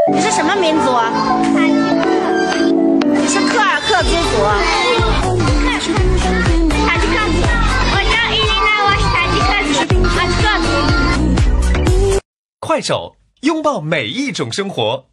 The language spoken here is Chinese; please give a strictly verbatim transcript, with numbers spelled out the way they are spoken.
你是什么民族？塔吉克。你是柯尔克族族。塔吉克族。我叫伊丽娜，我是塔吉克族。塔吉克族。 快手，拥抱每一种生活。